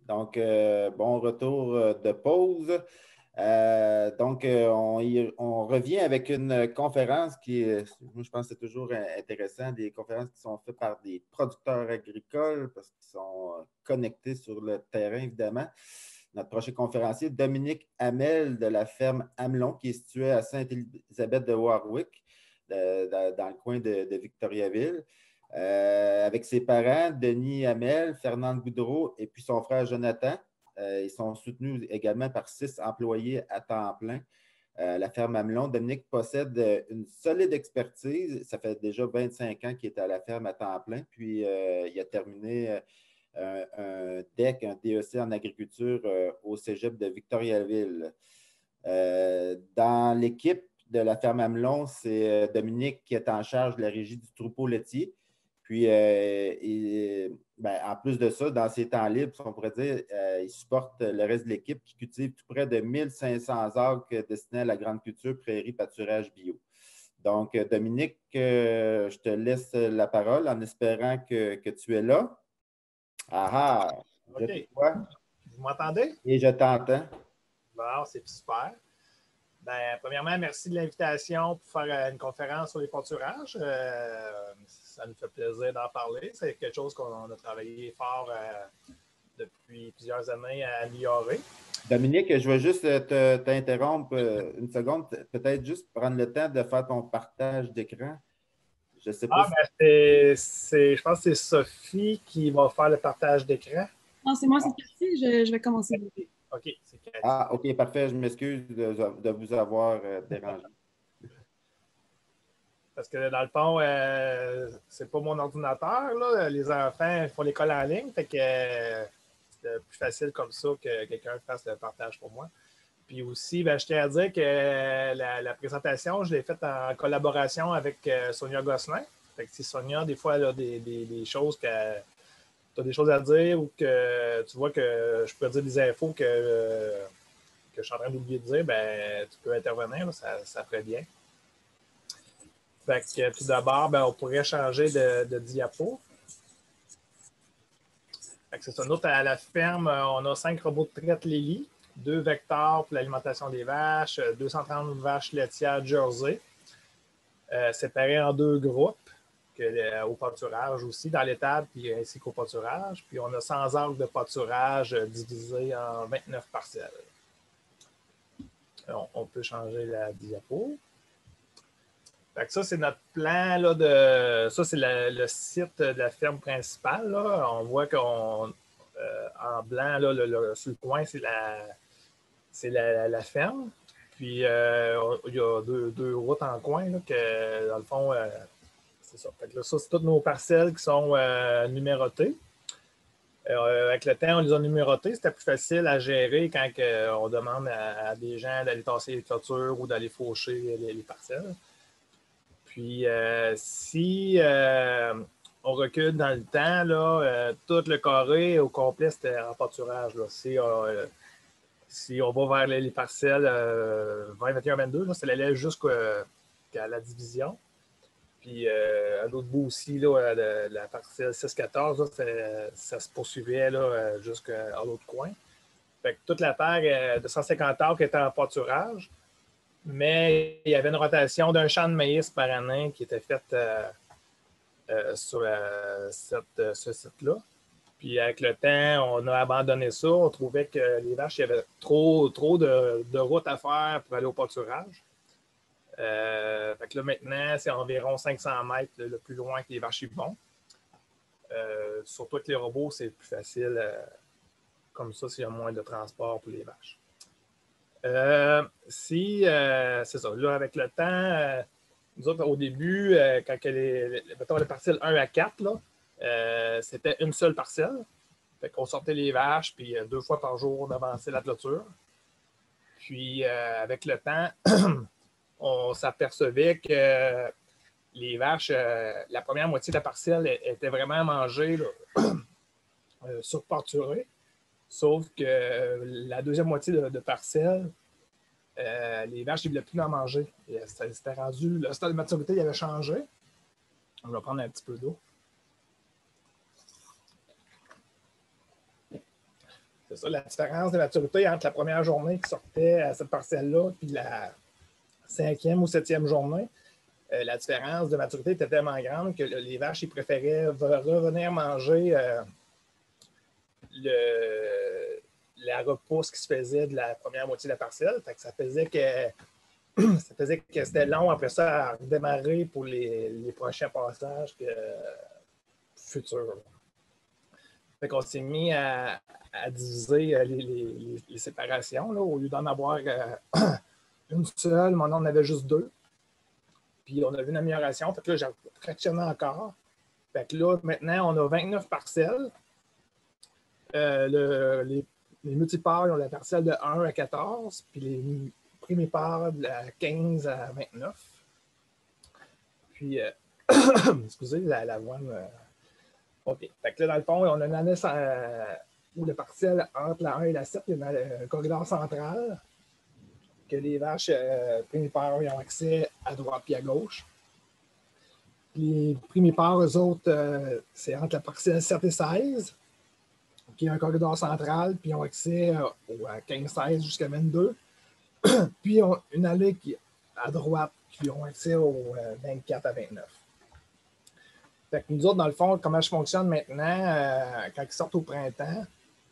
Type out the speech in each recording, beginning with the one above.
Donc, bon retour de pause. On revient avec une conférence moi, je pense que c'est toujours intéressant, des conférences qui sont faites par des producteurs agricoles parce qu'ils sont connectés sur le terrain, évidemment. Notre prochain conférencier, Dominique Hamel de la ferme Amelon, qui est située à Sainte-Élisabeth de Warwick, dans le coin de Victoriaville. Avec ses parents, Denis Hamel, Fernand Goudreau et puis son frère Jonathan. Ils sont soutenus également par 6 employés à temps plein. La ferme Amelon. Dominique possède une solide expertise. Ça fait déjà 25 ans qu'il est à la ferme à temps plein. Puis, il a terminé un DEC, un DEC en agriculture au cégep de Victoriaville. Dans l'équipe de la ferme Amelon, c'est Dominique qui est en charge de la régie du troupeau laitier. Puis, en plus de ça, dans ses temps libres, on pourrait dire, il supporte le reste de l'équipe qui cultive tout près de 1500 acres destinés à la grande culture, prairie, pâturage bio. Donc, Dominique, je te laisse la parole en espérant que tu es là. Ah ah, je te OK. vois Vous m'entendez? et je t'entends. Bon, c'est super. Premièrement, merci de l'invitation pour faire une conférence sur les pâturages. Ça nous fait plaisir d'en parler. C'est quelque chose qu'on a travaillé fort depuis plusieurs années à améliorer. Dominique, je vais juste t'interrompre une seconde, peut-être juste prendre le temps de faire ton partage d'écran. Je ne sais pas si... Je pense que c'est Sophie qui va faire le partage d'écran. Non, c'est moi, c'est Cathy. Je vais commencer. OK, c'est Cathy. Ah, OK, parfait. Je m'excuse de vous avoir dérangé. Parce que dans le fond, c'est pas mon ordinateur. Là. Les enfants font l'école en ligne. Fait que c'est plus facile comme ça que quelqu'un fasse le partage pour moi. Puis aussi, je tiens à dire que la présentation, je l'ai faite en collaboration avec Sonia Gosselin. Fait que si Sonia, des fois, elle a des choses tu as des choses à dire ou que tu vois que je peux dire des infos que je suis en train d'oublier de dire, tu peux intervenir, là, ça ferait bien. Fait que tout d'abord, on pourrait changer de diapo. Fait que c'est ça. Nous, à la ferme, on a 5 robots de traite Lily, 2 vecteurs pour l'alimentation des vaches, 230 vaches laitières Jersey, séparées en 2 groupes, au pâturage aussi, dans l'étable, puis ainsi qu'au pâturage. Puis on a 100 arcs de pâturage divisés en 29 parcelles. On peut changer la diapo. Fait que ça, c'est notre plan là, ça, c'est le site de la ferme principale. Là. On voit qu'en blanc, là, sur le coin, c'est la ferme. Puis, il y a deux routes en coin, là, que, dans le fond, c'est ça. Fait que là, ça, c'est toutes nos parcelles qui sont numérotées. Avec le temps, on les a numérotées. C'était plus facile à gérer quand on demande à des gens d'aller tasser les clôtures ou d'aller faucher les parcelles. Puis, si on recule dans le temps, là, tout le carré au complet, c'était en pâturage. Là. Si on va vers les parcelles 20, 21, 22, là, ça allait jusqu'à la division. Puis, à l'autre bout aussi, là, la parcelle 6-14, ça se poursuivait jusqu'à l'autre coin. Fait que toute la terre de 150 acres était en pâturage. Mais il y avait une rotation d'un champ de maïs par année qui était faite sur ce site-là. Puis avec le temps, on a abandonné ça. On trouvait que les vaches, il y avait trop de routes à faire pour aller au pâturage. Fait que là, maintenant, c'est environ 500 mètres le plus loin que les vaches y vont. Surtout avec les robots, c'est plus facile comme ça s'il y a moins de transport pour les vaches. C'est ça. Là, avec le temps, nous autres, au début, quand mettons, les parcelles 1 à 4, là, c'était une seule parcelle. Fait qu'on sortait les vaches, puis 2 fois par jour, on avançait la clôture. Puis, avec le temps, on s'apercevait que les vaches, la première moitié de la parcelle était vraiment mangée, surpâturée. Sauf que la deuxième moitié de parcelle, les vaches ne voulaient plus en manger. C'était rendu, le stade de maturité il avait changé. On va prendre un petit peu d'eau. C'est ça, la différence de maturité entre la première journée qui sortait à cette parcelle-là, puis la 5e ou 7e journée, la différence de maturité était tellement grande que les vaches, ils préféraient revenir manger la repousse qui se faisait de la première moitié de la parcelle. Fait que ça faisait que c'était long après ça à redémarrer pour les prochains passages futurs. Fait qu'on s'est mis à diviser les séparations. Là, au lieu d'en avoir une seule, maintenant on en avait juste 2. Puis on a vu une amélioration. Fait que là, j'ai fractionné encore. Fait que là, maintenant, on a 29 parcelles. Les multipares, ils ont la parcelle de 1 à 14, puis les primipares de 15 à 29. Puis, excusez, l'avoine. OK. Fait que là, dans le fond, on a une année où la parcelle entre la 1 et la 7, il y a un corridor central que les vaches primipares ont accès à droite et à gauche. Les primipares, eux autres, c'est entre la parcelle 7 et 16. Qui a un corridor central, puis ils ont accès à 15-16 jusqu'à 22. Puis ils ont une allée qui est à droite, qui ont accès au 24 à 29. Fait que nous autres, dans le fond, comment je fonctionne maintenant, quand ils sortent au printemps,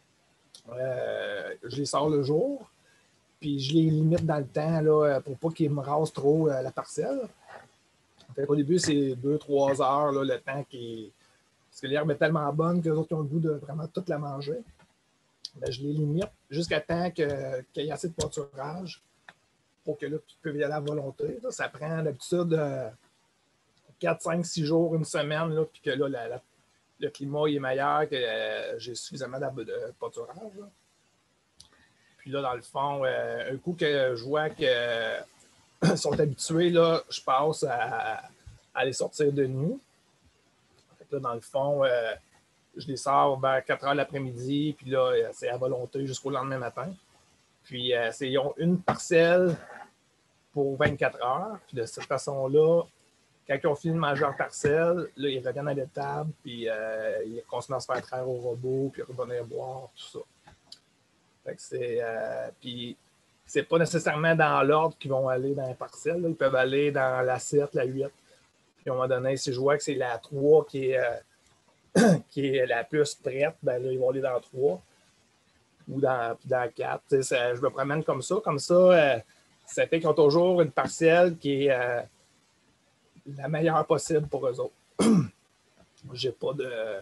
je les sors le jour, puis je les limite dans le temps là, pour pas qu'ils me rasent trop la parcelle. Fait qu'au début, c'est 2-3 heures là, le temps qui. Parce que l'herbe est tellement bonne que les autres ont le goût de vraiment toute la manger. Bien, je les limite jusqu'à temps qu'il y ait assez de pâturage pour que là, ils peuvent y aller à volonté. Là, ça prend d'habitude 4, 5, 6 jours, une semaine, là, puis que là, le climat est meilleur, que j'ai suffisamment de pâturage. Là. Puis là, dans le fond, un coup que je vois qu'ils sont habitués, là, je passe à les sortir de nuit. Là, dans le fond, je les sors vers 4 heures l'après-midi, puis là, c'est à volonté jusqu'au lendemain matin. Puis, ils ont une parcelle pour 24 heures. Puis de cette façon-là, quand ils ont fini de manger leur parcelle, là, ils reviennent à l'étable, puis ils continuent à se faire traire au robot, puis revenir boire, tout ça. Fait que c'est... puis, c'est pas nécessairement dans l'ordre qu'ils vont aller dans la parcelle. Là. Ils peuvent aller dans la 7, la 8. Puis à un moment donné, si je vois que c'est la 3 qui est la plus prête, ben là, ils vont aller dans 3 ou dans 4. Je me promène comme ça. Comme ça, ça fait qu'ils ont toujours une parcelle qui est la meilleure possible pour eux autres. J'ai pas de.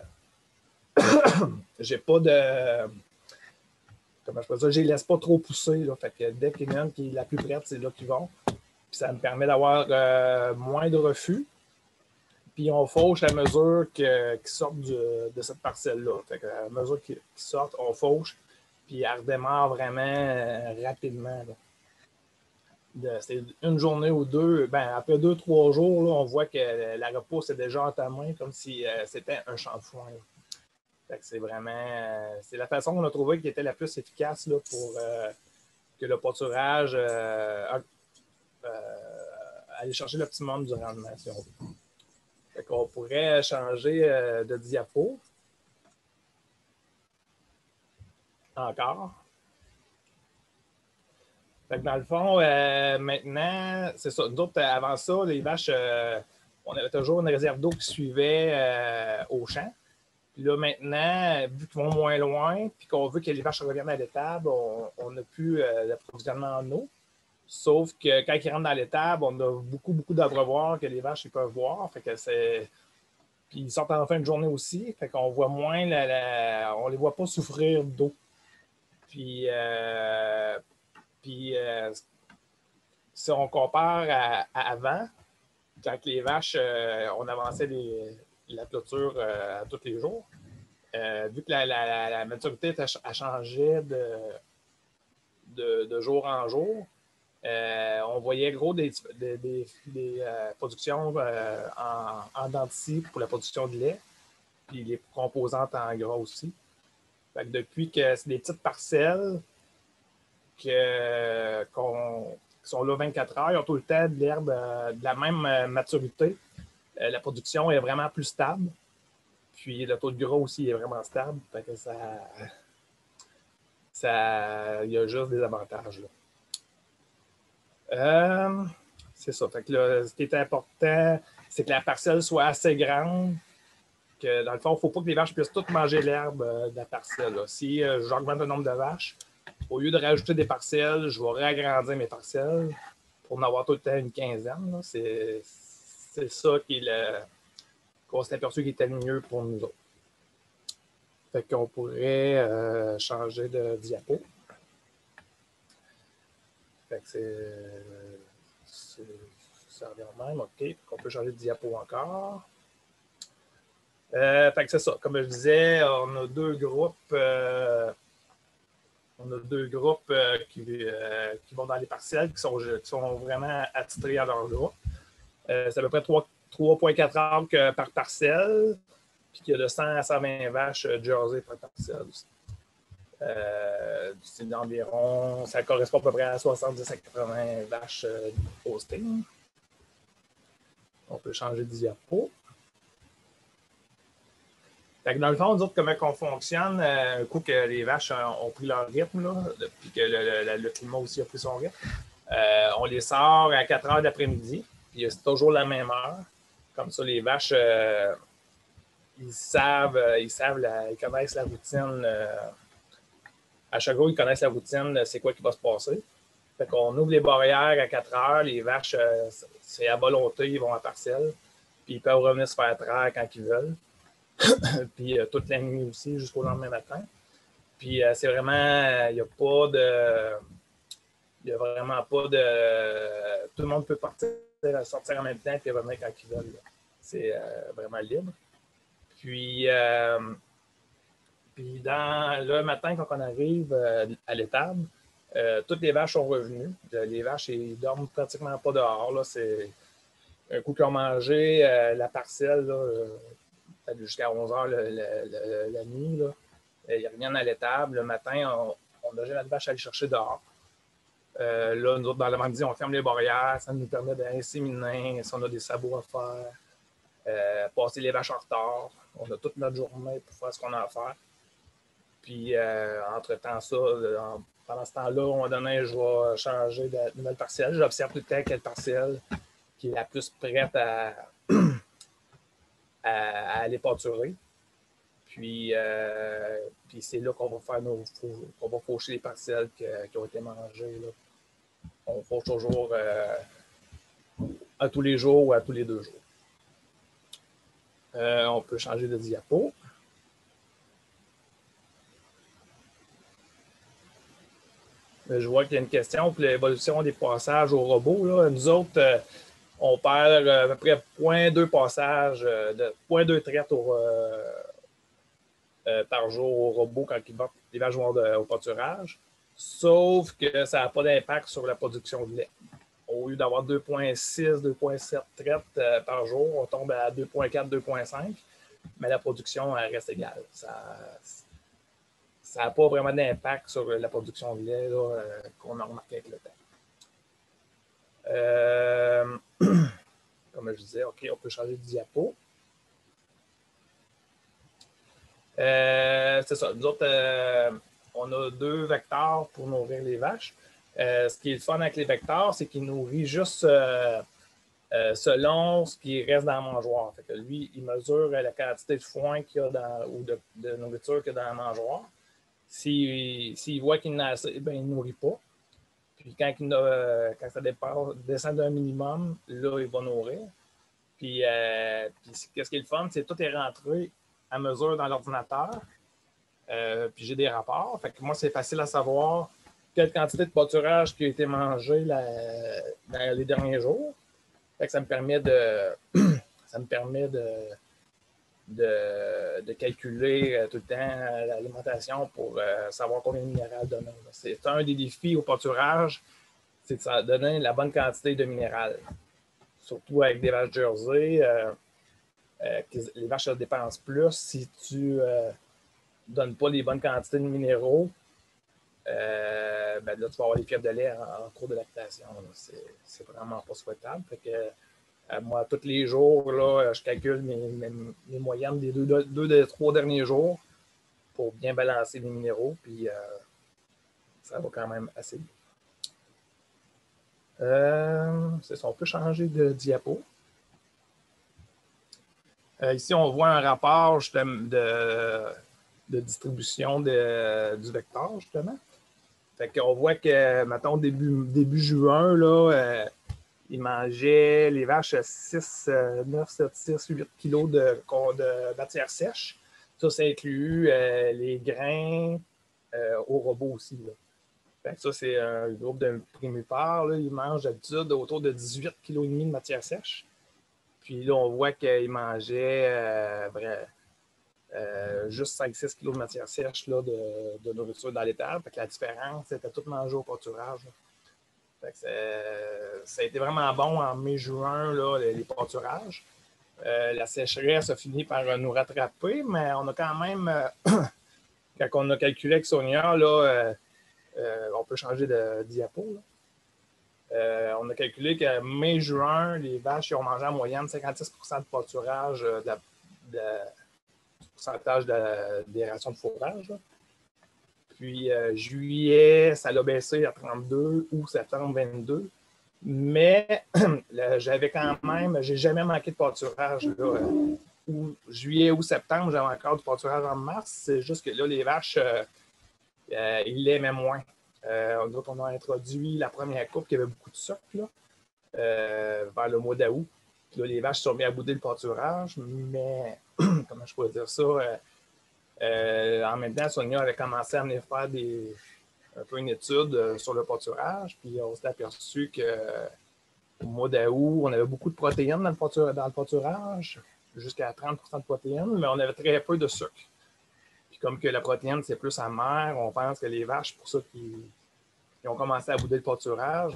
Comment je peux dire? Je les laisse pas trop pousser. Là. Fait que dès qu'il y en a une qui est la plus prête, c'est là qu'ils vont. Puis ça me permet d'avoir moins de refus. Puis on fauche à mesure qu'ils sortent de cette parcelle-là. Fait que à mesure qu'ils sortent, on fauche. Puis elle redémarre vraiment rapidement. C'est une journée ou deux. Ben, après 2-3 jours, là, on voit que la repousse est déjà entamée comme si c'était un champ de foin. Fait que c'est vraiment. C'est la façon qu'on a trouvé qui était la plus efficace là, pour que le pâturage aller chercher l'optimum du rendement, si on veut. Fait qu'on pourrait changer de diapo. Encore. Fait que dans le fond, maintenant, c'est ça. Nous autres, avant ça, les vaches, on avait toujours une réserve d'eau qui suivait au champ. Puis là, maintenant, vu qu'ils vont moins loin, puis qu'on veut que les vaches reviennent à l'étable, on n'a plus d'approvisionnement en eau. Sauf que quand ils rentrent dans l'étable, on a beaucoup, beaucoup d'abreuvoirs que les vaches ils peuvent voir. Fait que c'est. Puis ils sortent en fin de journée aussi. Fait qu'on voit moins on les voit pas souffrir d'eau. Puis, si on compare à avant, quand les vaches, on avançait la clôture à tous les jours, vu que la maturité a changé de jour en jour, on voyait gros des productions en dents de scie pour la production de lait, puis les composantes en gras aussi. Fait que depuis que c'est des petites parcelles qui sont là 24 heures, ils ont tout le temps de l'herbe de la même maturité. La production est vraiment plus stable. Puis le taux de gras aussi est vraiment stable. Fait que il y a juste des avantages. C'est ça. Fait que là, ce qui est important, c'est que la parcelle soit assez grande que, dans le fond, il ne faut pas que les vaches puissent toutes manger l'herbe de la parcelle. Là. Si j'augmente le nombre de vaches, au lieu de rajouter des parcelles, je vais réagrandir mes parcelles pour en avoir tout le temps une quinzaine. C'est ça qu'on s'est aperçu qui était le mieux pour nous autres. Fait qu'on pourrait changer de diapo. Fait que ça revient au même. OK. On peut changer de diapo encore. Fait que c'est ça. Comme je disais, on a deux groupes. Qui vont dans les parcelles, qui sont vraiment attitrés à leur groupe. C'est à peu près 3,4 acres par parcelle, puis qu'il y a de 100 à 120 vaches Jersey par parcelle aussi. C'est d'environ, ça correspond à peu près à 70 à 80 vaches hosting. On peut changer de diapo. Dans le fond, nous autres, comment on fonctionne, un coup que les vaches ont pris leur rythme, là, puis que le climat aussi a pris son rythme, on les sort à 4 heures d'après-midi, puis c'est toujours la même heure. Comme ça, les vaches, ils connaissent la routine. À chaque jour, ils connaissent la routine, c'est quoi qui va se passer. Fait qu'on ouvre les barrières à 4 heures, les vaches, c'est à volonté, ils vont à parcelle, puis ils peuvent revenir se faire traire quand ils veulent. Puis toute la nuit aussi, jusqu'au lendemain matin. Puis c'est vraiment, il n'y a pas de. Il n'y a vraiment pas de. Tout le monde peut sortir en même temps et revenir quand ils veulent. C'est vraiment libre. Puis le matin, quand on arrive à l'étable, toutes les vaches sont revenues. Les vaches, ils dorment pratiquement pas dehors. Là. C'est un coup qu'ils ont mangé la parcelle. Là, jusqu'à 11 h la nuit. Là. Ils reviennent à l'étable. Le matin, on a jamais la vache à aller chercher dehors. Là, nous autres, dans l'après-midi, on ferme les barrières. Ça nous permet d'inséminer si on a des sabots à faire. Passer les vaches en retard. On a toute notre journée pour faire ce qu'on a à faire. Puis, entre-temps, pendant ce temps-là, à un moment donné, je vais changer de nouvelle parcelle. J'observe tout le temps quelle parcelle qui est la plus prête à aller pâturer. Puis c'est là qu'on va faire qu'on va faucher les parcelles qui ont été mangées. Là. On fauche toujours à tous les jours ou à tous les 2 jours. On peut changer de diapo. Je vois qu'il y a une question pour l'évolution des passages au robot. Là. Nous autres, on perd à peu près 0,2 passages, 0,2 traites par jour au robot quand les vaches vont au pâturage. Sauf que ça n'a pas d'impact sur la production de lait. Au lieu d'avoir 2,6, 2,7 traites par jour, on tombe à 2,4, 2,5, mais la production elle reste égale. Ça n'a pas vraiment d'impact sur la production de lait qu'on a remarqué avec le temps. Comme je disais, OK, on peut changer de diapo. C'est ça. Nous autres, on a 2 vecteurs pour nourrir les vaches. Ce qui est le fun avec les vecteurs, c'est qu'ils nourrissent juste selon ce qui reste dans le mangeoire. Fait que lui, il mesure la quantité de foin qu'il y a ou de nourriture qu'il y a dans le mangeoire. S'il voit qu'il n'a assez, ben, il ne nourrit pas. Puis quand ça descend d'un minimum, là, il va nourrir. Puis ce qui est le fun, c'est que tout est rentré à mesure dans l'ordinateur. Puis j'ai des rapports. Fait que moi, c'est facile à savoir quelle quantité de pâturage qui a été mangé dans les derniers jours. Fait que ça me permet de calculer tout le temps l'alimentation pour savoir combien de minéral donner. C'est un des défis au pâturage, c'est de ça donner la bonne quantité de minéral. Surtout avec des vaches Jersey, les vaches dépensent plus. Si tu ne donnes pas les bonnes quantités de minéraux, ben là, tu vas avoir des fièvres de lait en cours de lactation. C'est vraiment pas souhaitable. Fait que, moi, tous les jours, là, je calcule mes moyennes des 2 des 3 derniers jours pour bien balancer les minéraux. Puis ça va quand même assez bien. C'est ça, on peut changer de diapo. Ici, on voit un rapport de distribution du vecteur, justement. Fait qu'on voit que, mettons, début juin, là, ils mangeaient les vaches 6, 9, 7, 6, 8 kilos de matière sèche. Ça inclut les grains au robot aussi. Là. Fait que ça, c'est un groupe de primipares. Là, ils mangent d'habitude autour de 18 kg et demi de matière sèche. Puis là, on voit qu'ils mangeaient juste 5-6 kg de matière sèche là, de nourriture dans l'étable. Fait que la différence, c'était tout mangé au pâturage. Fait que ça a été vraiment bon en mai-juin, les pâturages. La sécheresse a fini par nous rattraper, mais on a quand même, quand on a calculé avec Sonia, là, on peut changer de diapo. On a calculé que mai-juin, les vaches ont mangé en moyenne 56 % de pâturage du pourcentage des rations de fourrage. Là. Puis juillet, ça l'a baissé à 32, août, septembre, 22. Mais j'avais quand même, j'ai jamais manqué de pâturage. Là, juillet ou septembre, j'avais encore du pâturage en mars. C'est juste que là, les vaches, ils l'aimaient moins. On a introduit la première coupe qui avait beaucoup de sucre là, vers le mois d'août. Puis là, les vaches se sont mis à bouder le pâturage, mais comment je pourrais dire ça? En même temps, Sonia avait commencé à venir faire un peu une étude sur le pâturage, puis on s'est aperçu qu'au mois d'août, on avait beaucoup de protéines dans le pâturage, jusqu'à 30 % de protéines, mais on avait très peu de sucre. Puis comme que la protéine, c'est plus amère, on pense que les vaches, pour ça qu'ils ont commencé à bouder le pâturage,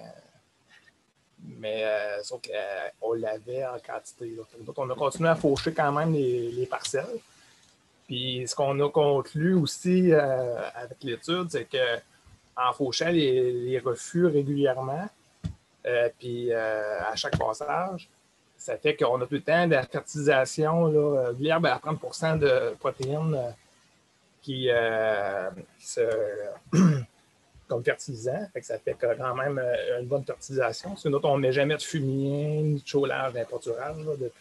mais sauf qu'on l'avait en quantité. Donc, on a continué à faucher quand même les parcelles. Puis ce qu'on a conclu aussi avec l'étude, c'est qu'en fauchant les refus régulièrement, puis à chaque passage, ça fait qu'on a tout le temps de la fertilisation. L'herbe a 30 % de protéines qui comme fertilisant. Fait que ça fait quand même une bonne fertilisation. Sinon, on ne met jamais de fumier ni de chaulage dans le pâturage.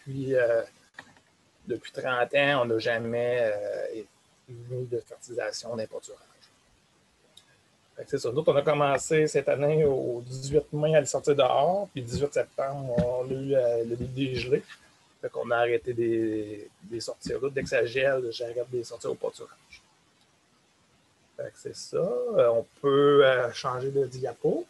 Depuis 30 ans, on n'a jamais mis de fertilisation dans le pâturage. C'est ça. Nous, on a commencé cette année au 18 mai à le sortir dehors, puis le 18 septembre, on a eu le dégelé. Fait qu'on a arrêté des sorties là. Dès que ça gèle, j'arrête des sorties au pâturage. Fait que c'est ça. On peut changer de diapo.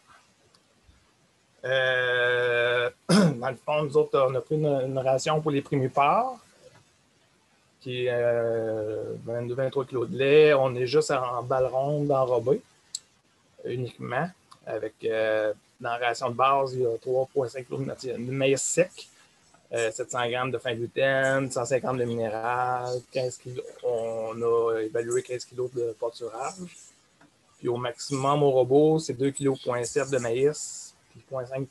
Dans le fond, nous autres, on a pris une ration pour les primipares, qui est 22-23 kg de lait. On est juste en balle ronde enrobée, uniquement. Avec, dans la ration de base, il y a 3,5 kg de maïs sec, 700 g de fin gluten, 150 de minéral, 15 kg. On a évalué 15 kg de pâturage. Puis au maximum, au robot, c'est 2,7 kg de maïs, puis 0,5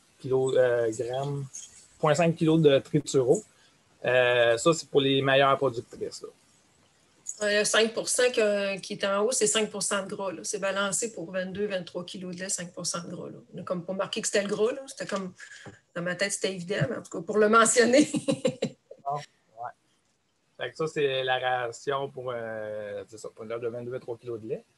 kg de trituro. Ça, c'est pour les meilleures productrices. Là. Le 5 % qui est en haut, c'est 5 % de gras. C'est balancé pour 22-23 kg de lait, 5 % de gras. Là. On n'a comme pas marqué que c'était le gras. C'était comme, dans ma tête, c'était évident, mais en tout cas, pour le mentionner. Ouais. Fait que ça, c'est la ration pour l'heure de 22-23 kg de lait.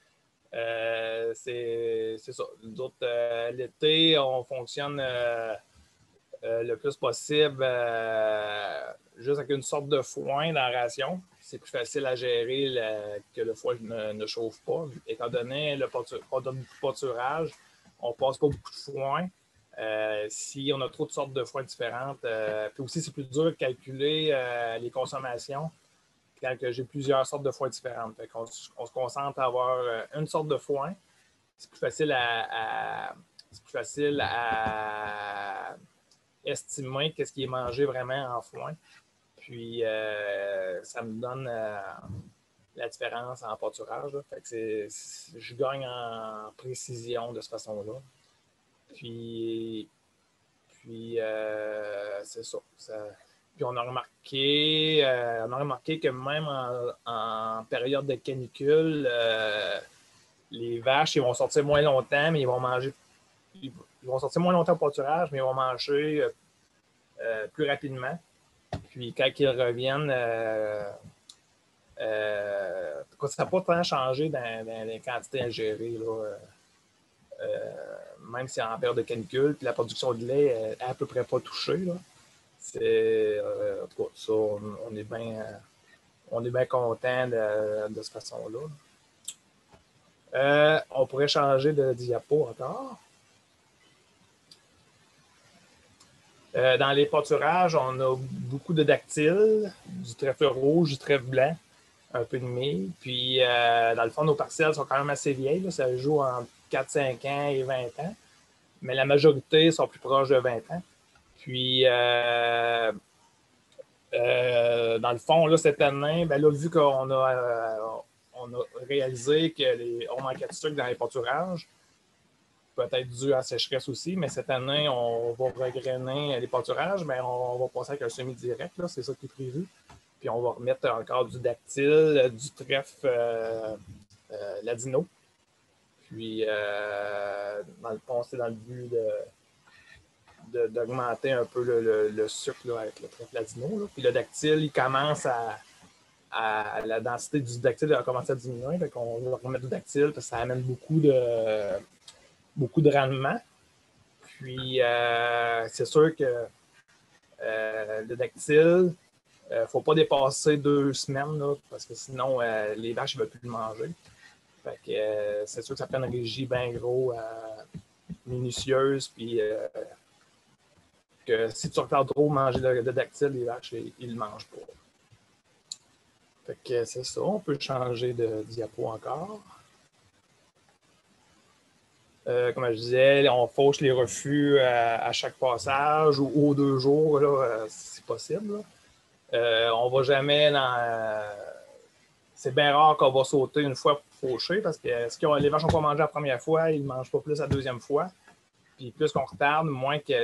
C'est ça. Nous autres, l'été, on fonctionne le plus possible juste avec une sorte de foin dans la ration. C'est plus facile à gérer que le foin ne chauffe pas. Étant donné qu'on donne beaucoup de pâturage, on ne passe pas beaucoup de foin. Si on a trop de sortes de foin différentes, puis aussi c'est plus dur de calculer les consommations quand j'ai plusieurs sortes de foin différentes. Fait qu'on se concentre à avoir une sorte de foin. C'est plus facile à estimer qu'est-ce qui est mangé vraiment en foin. Puis, ça me donne la différence en pâturage. Fait que je gagne en précision de cette façon-là. Puis c'est ça. Puis on a remarqué que même en période de canicule, les vaches, ils vont sortir moins longtemps, mais ils vont manger. Ils vont sortir moins longtemps au pâturage, mais ils vont manger plus rapidement. Puis quand ils reviennent, ça n'a pas tant changé dans les quantités à gérer. Là, même si c'est en période de canicule, puis la production de lait est à peu près pas touchée. Là. En tout cas, ça, on est bien content de cette façon-là. On pourrait changer de diapo encore. Dans les pâturages, on a beaucoup de dactyles, du trèfle rouge, du trèfle blanc, un peu de mie. Puis, dans le fond, nos parcelles sont quand même assez vieilles. Là. Ça joue entre 4, 5 ans et 20 ans. Mais la majorité sont plus proches de 20 ans. Puis, dans le fond, là, cette année, ben là, vu qu'on a réalisé qu'on manquait de sucre dans les pâturages, peut-être dû à la sécheresse aussi, mais cette année, on va regrainer les pâturages, mais on va passer avec un semi-direct, là, c'est ça qui est prévu. Puis on va remettre encore du dactyle, du trèfle ladino. Puis, dans le fond, c'est dans le but d'augmenter un peu le sucre là, avec le trèfle ladino. Là. Puis le dactyle, il commence la densité du dactyle a commencé à diminuer. Donc on va remettre du dactyle parce que ça amène beaucoup de rendement. Puis, c'est sûr que le dactyle, il ne faut pas dépasser 2 semaines là, parce que sinon, les vaches ne veulent plus le manger. Fait que, c'est sûr que ça prend une régie bien gros, minutieuse, puis que si tu retardes trop manger le dactyle, les vaches, ils ne le mangent pas. Fait que c'est ça, on peut changer de diapo encore. Comme je disais, on fauche les refus à chaque passage ou aux 2 jours, là, c'est possible. On ne va jamais dans... c'est bien rare qu'on va sauter une fois pour faucher parce que les vaches n'ont pas mangé la première fois, ils ne mangent pas plus la deuxième fois. Puis plus qu'on retarde, moins qu'on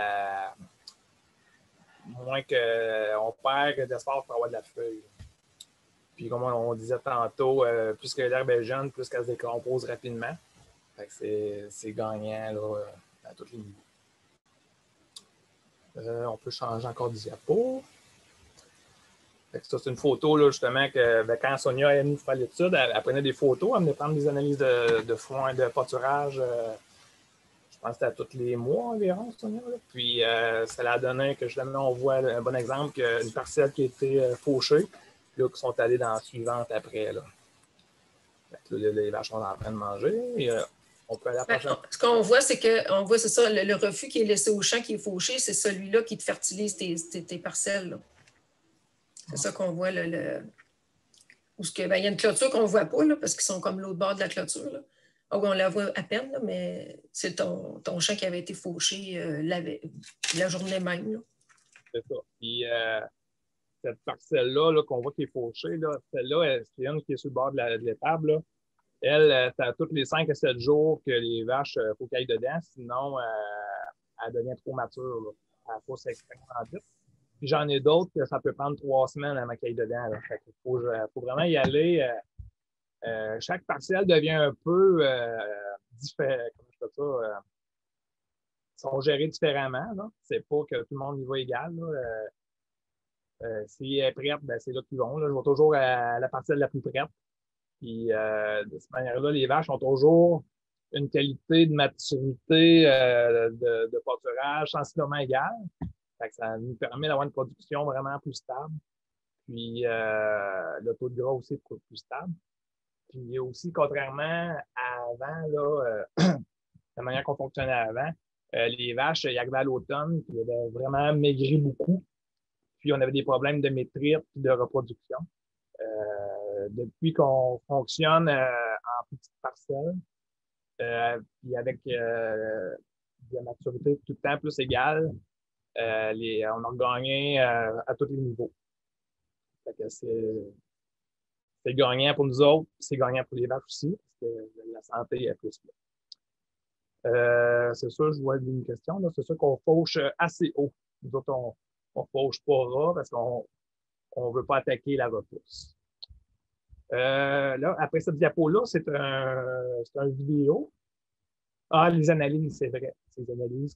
perd d'espace pour avoir de la feuille. Puis comme on disait tantôt, plus que l'herbe est jeune, plus qu'elle se décompose rapidement. Fait que c'est gagnant là, à tous les niveaux. On peut changer encore de diapo. Fait que ça, c'est une photo là, justement que quand Sonia est venue faire l'étude, elle prenait des photos, elle venait prendre des analyses de foin, de pâturage. Je pense que c'était à tous les mois environ, Sonia. Là. Puis ça l'a donné que justement on voit un bon exemple qu'une parcelle qui a été fauchée, puis là, qui sont allés dans la suivante après. Là. Fait que là, les vaches sont en train de manger. Et, on peut aller à la prochaine. Ce qu'on voit, c'est c'est ça, le refus qui est laissé au champ, qui est fauché, c'est celui-là qui te fertilise tes parcelles. Là. C'est ça qu'on voit. Où il y a une clôture qu'on ne voit pas, là, parce qu'ils sont comme l'autre bord de la clôture. Là. Ah oui, on la voit à peine, là, mais c'est ton champ qui avait été fauché la journée même. Là. C'est ça. Puis cette parcelle-là là, qu'on voit qui est fauchée, là, celle-là, c'est une qui est sur le bord de l'étable. Là. Elle, c'est à tous les 5 à 7 jours que les vaches, faut qu'elles aillent dedans, sinon elle devient trop mature. Là. Elle pousse extrêmement vite. Puis j'en ai d'autres que ça peut prendre 3 semaines avant qu'elle aille dedans. Là. Fait qu'il faut vraiment y aller. Chaque parcelle devient un peu différent. Comment je fais ça? Sont gérés différemment. Là. C'est pas que tout le monde y va égal. Si elle est prête, ben, c'est là qu'ils vont. Là. Je vais toujours à la parcelle la plus prête. Puis de cette manière-là, les vaches ont toujours une qualité de maturité de pâturage sensiblement égale. Fait que ça nous permet d'avoir une production vraiment plus stable. Puis le taux de gras aussi est plus stable. Puis aussi, contrairement à avant, là, la manière qu'on fonctionnait avant, les vaches, ils arrivaient à l'automne, puis ils avaient vraiment maigri beaucoup. Puis on avait des problèmes de métrite et de reproduction. Depuis qu'on fonctionne en petites parcelles, puis avec la maturité tout le temps plus égale, on a gagné à tous les niveaux. Fait que c'est gagnant pour nous autres, c'est gagnant pour les vaches aussi, parce que la santé est plus là. C'est sûr, je vois une question, là, c'est sûr qu'on fauche assez haut. Nous autres, on fauche pas ras parce qu'on ne veut pas attaquer la repousse. Là, après cette diapo-là, c'est un vidéo. Ah, les analyses, c'est vrai. Ces analyses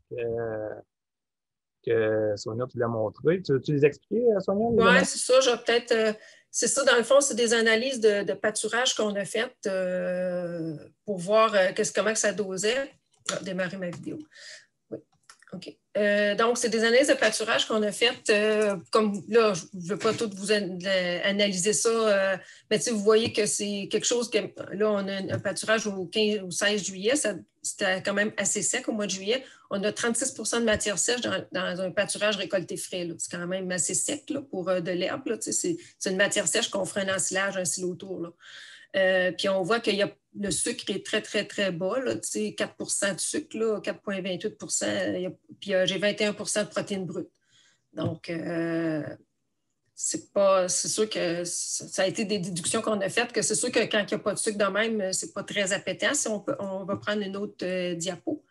que Sonia, tu l'as montré. Tu les expliquer, Sonia? Oui, c'est ça. Je vais peut-être. C'est ça, dans le fond, c'est des analyses de pâturage qu'on a faites pour voir comment que ça dosait. Je vais démarrer ma vidéo. Oui. OK. Donc, c'est des analyses de pâturage qu'on a faites. Comme là, je ne veux pas tout vous analyser ça, mais vous voyez que c'est quelque chose que là, on a un pâturage au 15 ou 16 juillet. C'était quand même assez sec au mois de juillet. On a 36 de matière sèche dans un pâturage récolté frais. C'est quand même assez sec là, pour de l'herbe. C'est une matière sèche qu'on ferait un ensilage, un silo autour. Là. Puis on voit que le sucre est très, très, très bas. Là, 4 de sucre, 4,28 puis j'ai 21 de protéines brutes. Donc, c'est sûr que ça a été des déductions qu'on a faites, que c'est sûr que quand il n'y a pas de sucre de même, c'est pas très appétant. Si on va prendre une autre diapo.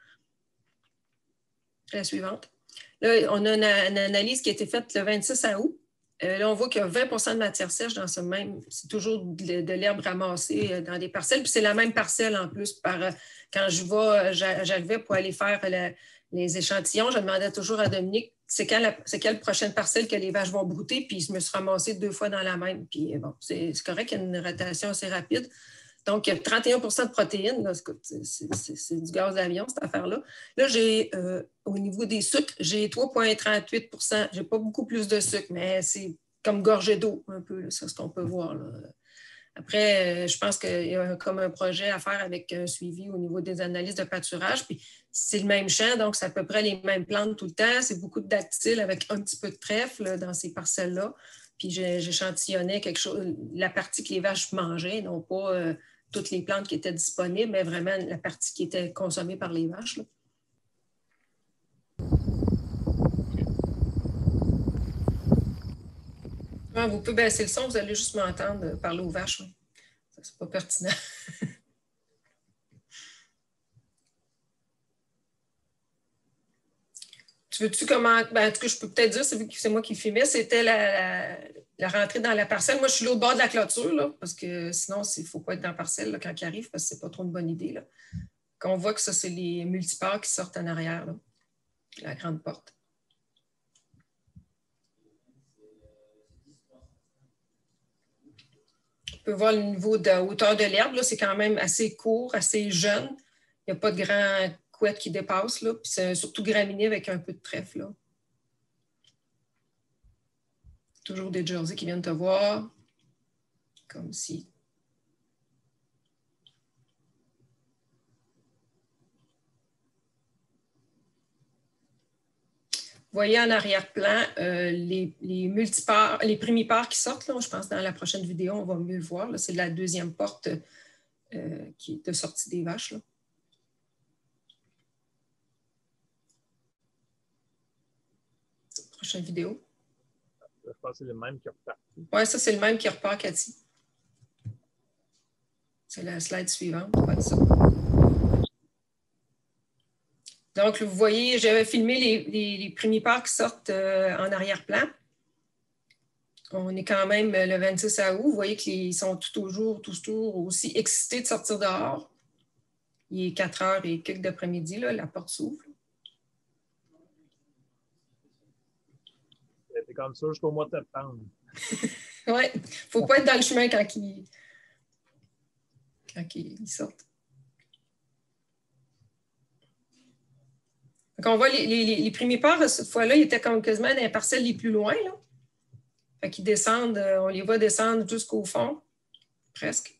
La suivante. Là, on a une analyse qui a été faite le 26 août. Là, on voit qu'il y a 20 de matière sèche dans ce même. C'est toujours de l'herbe ramassée dans des parcelles. Puis c'est la même parcelle en plus. Quand j'arrivais pour aller faire les échantillons, je demandais toujours à Dominique c'est quelle prochaine parcelle que les vaches vont brouter. Puis je me suis ramassée 2 fois dans la même. Puis bon, c'est correct qu'il y a une rotation assez rapide. Donc, il y a 31 de protéines. C'est du gaz d'avion, cette affaire-là. Là, au niveau des sucres, j'ai 3,38 Je n'ai pas beaucoup plus de sucre, mais c'est comme gorgée d'eau, un peu. C'est ce qu'on peut voir. Là. Après, je pense qu'il y a comme un projet à faire avec un suivi au niveau des analyses de pâturage. Puis, c'est le même champ, donc c'est à peu près les mêmes plantes tout le temps. C'est beaucoup de dactyles avec un petit peu de trèfle dans ces parcelles-là. Puis, j'échantillonnais quelque chose, la partie que les vaches mangeaient, non pas toutes les plantes qui étaient disponibles, mais vraiment la partie qui était consommée par les vaches. Là. Ah, vous pouvez baisser le son, vous allez juste m'entendre parler aux vaches. Hein. Ça, c'est pas pertinent. Tu veux-tu comment. Ben, en tout cas, je peux peut-être dire, c'est moi qui filmais, c'était la rentrée dans la parcelle. Moi, je suis là au bord de la clôture, là, parce que sinon, il ne faut pas être dans la parcelle là, quand il arrive, parce que ce n'est pas trop une bonne idée. Là. Quand on voit que ça, c'est les multiparts qui sortent en arrière, là, la grande porte. On peut voir le niveau de hauteur de l'herbe, c'est quand même assez court, assez jeune. Il n'y a pas de grand couette qui dépasse, là, puis c'est surtout graminé avec un peu de trèfle. Là. Toujours des jerseys qui viennent te voir, comme si. Vous voyez en arrière-plan les multiparts, les primipares qui sortent. Là, je pense que dans la prochaine vidéo, on va mieux le voir. C'est la deuxième porte qui est de sortie des vaches. Là. Prochaine vidéo. Je pense que c'est le même qui repart. Oui, ça, c'est le même qui repart, Cathy. C'est la slide suivante. On va dire ça. Donc, vous voyez, j'avais filmé les primipares qui sortent en arrière-plan. On est quand même le 26 août. Vous voyez qu'ils sont toujours aussi excités de sortir dehors. Il est 4 heures et quelques d'après-midi, la porte s'ouvre. C'est comme ça jusqu'au mois de septembre. Oui, il ne faut pas être dans le chemin quand ils sortent. Donc, on voit les primipares, cette fois-là, ils étaient comme quasiment dans les parcelles les plus loin. Là. Fait qu'ils descendent, on les voit descendre jusqu'au fond, presque.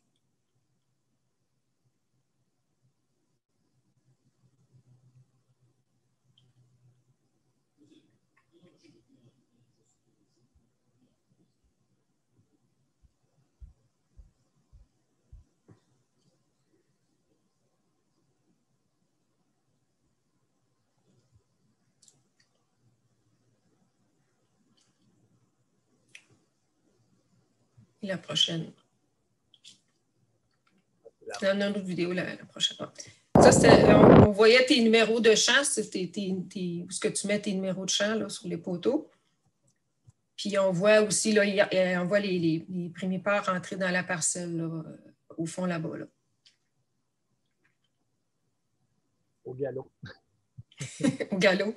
La prochaine. Il y en a une autre vidéo la prochaine. Ça, on voyait tes numéros de champ, c'est ce que tu mets tes numéros de champ là, sur les poteaux. Puis on voit aussi, là, on voit les primipare rentrer dans la parcelle, là, au fond là-bas. Là. Au galop. Au galop.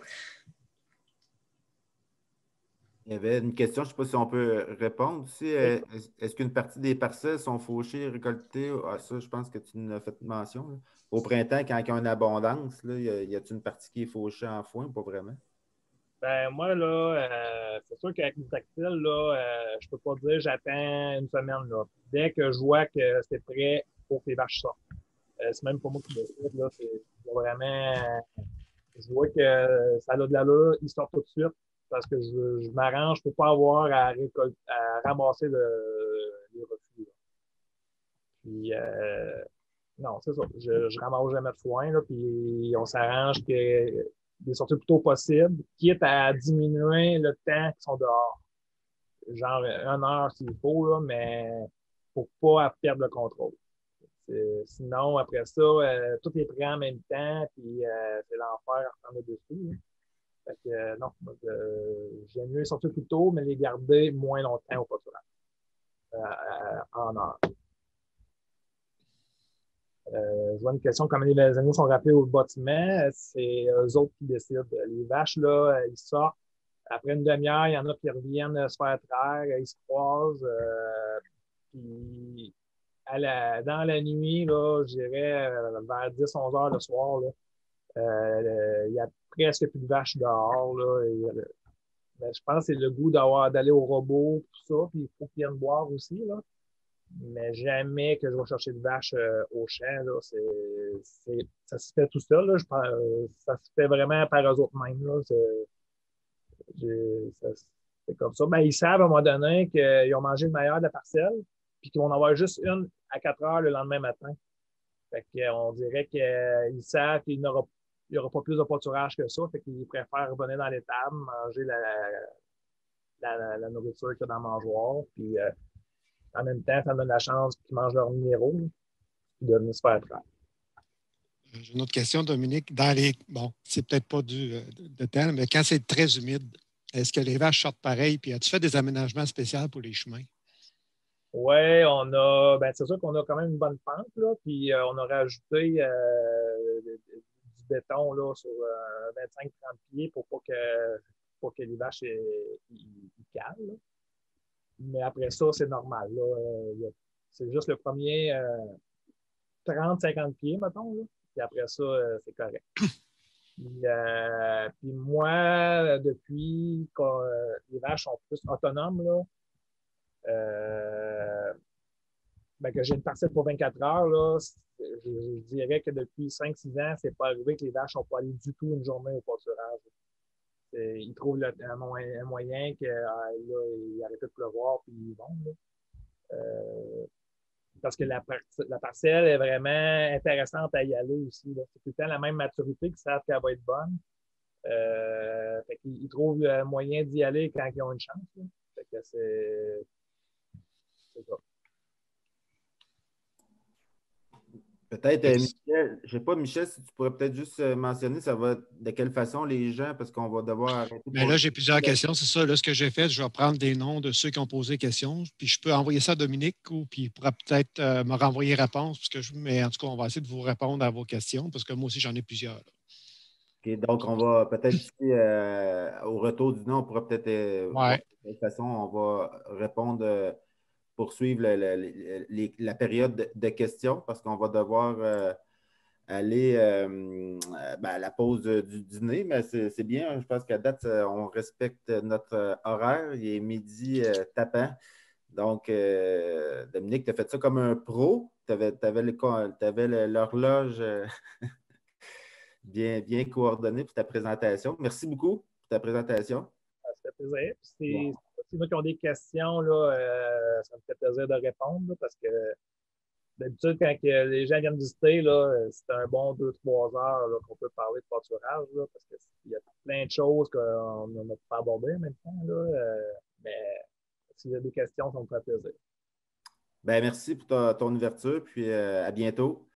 Il y avait une question, je ne sais pas si on peut répondre aussi. Est-ce qu'une partie des parcelles sont fauchées, récoltées? Ah, ça, je pense que tu nous as fait mention. Là. Au printemps, quand il y a une abondance, là, y a-t-il une partie qui est fauchée en foin ou pas vraiment? Ben, moi, là, c'est sûr qu'avec mes tactiles, là, je peux pas dire j'attends une semaine. Là. Dès que je vois que c'est prêt, il faut que les vaches sortent. C'est même pas moi qui décide. Là, c'est vraiment. Je vois que ça a de l'allure, ils sortent tout de suite parce que je m'arrange pour pas avoir à ramasser les refus. Là. Puis, non, c'est ça. Je ramasse jamais de foin, là, puis on s'arrange que des sorties le plus tôt possible, quitte à diminuer le temps qu'ils sont dehors. Genre 1 heure s'il faut, là, mais pour pas perdre le contrôle. Sinon, après ça, tout est prêt en même temps, puis c'est l'enfer à reprendre dessus. Là. Fait que non, j'aime mieux les sortir plus tôt, mais les garder moins longtemps au pâturage, en heure. Je vois une question, comment les animaux sont rappelés au bâtiment, c'est eux autres qui décident. Les vaches, là, ils sortent. Après une demi-heure, il y en a qui reviennent se faire traire, ils se croisent. Puis dans la nuit, là, je dirais vers 10-11 heures le soir, là, il y a presque plus de vaches dehors. Là, mais je pense que c'est le goût d'aller au robot, tout ça, puis il faut qu'ils viennent boire aussi. Là. Mais jamais que je vais chercher de vaches au champ. Là, ça se fait tout seul. Là, ça se fait vraiment par eux autres mêmes. Là, c'est comme ça. Ben, ils savent à un moment donné qu'ils ont mangé le meilleur de la parcelle, puis qu'ils vont en avoir juste une à 4 heures le lendemain matin. Fait qu'on dirait qu'ils savent qu'il n'y aura pas plus de pâturage que ça. Fait qu'ils préfèrent revenir dans l'étable, manger la nourriture qu'il y a dans le mangeoir. Puis en même temps, ça donne la chance qu'ils mangent leurs minéraux puis de venir se faire traire. J'ai une autre question, Dominique. Bon, c'est peut-être pas de temps, mais quand c'est très humide, est-ce que les vaches sortent pareil? Puis as-tu fait des aménagements spéciaux pour les chemins? Oui, c'est sûr qu'on a quand même une bonne pente, là, puis on a rajouté du béton là, sur 25-30 pieds pour que les vaches ils calent. Là. Mais après ça, c'est normal. Là. C'est juste le premier 30-50 pieds, mettons. Là. Puis après ça, c'est correct. Puis moi, depuis que les vaches sont plus autonomes, là, que j'ai une parcelle pour 24 heures, là, je dirais que depuis 5-6 ans, c'est pas arrivé que les vaches n'ont pas allé du tout une journée au pâturage. Ils trouvent un moyen qu'il arrête de pleuvoir, puis ils vont. Là. Parce que la parcelle est vraiment intéressante à y aller aussi. Là. C'est tout le temps la même maturité qu'ils savent qu'elle va être bonne. Fait qu'ils trouvent le moyen d'y aller quand ils ont une chance. Là. Fait que c'est ça. Peut-être, Michel, je ne sais pas, Michel, si tu pourrais peut-être juste mentionner, ça va de quelle façon les gens, parce qu'on va devoir arrêter. Mais là, j'ai plusieurs questions, c'est ça. Là, ce que j'ai fait, je vais prendre des noms de ceux qui ont posé des questions, puis je peux envoyer ça à Dominique, puis il pourra peut-être me renvoyer réponse, mais en tout cas, on va essayer de vous répondre à vos questions, parce que moi aussi, j'en ai plusieurs. Là. OK, donc, on va peut-être ici, au retour du nom, on pourra peut-être voir de quelle façon on va répondre. Poursuivre la période de questions parce qu'on va devoir aller à la pause du dîner, mais c'est bien. Je pense qu'à date, on respecte notre horaire. Il est midi tapant. Donc, Dominique, tu as fait ça comme un pro. Tu avais l'horloge bien coordonnée pour ta présentation. Merci beaucoup pour ta présentation. Ça fait plaisir. Si ceux qui ont des questions, là, ça me fait plaisir de répondre là, parce que d'habitude, quand les gens viennent visiter, c'est un bon 2-3 heures là, qu'on peut parler de pâturage là, parce qu'il y a plein de choses qu'on n'a pas abordées en même temps. Là, mais s'il y a des questions, ça me fait plaisir. Ben, merci pour ton ouverture, puis à bientôt.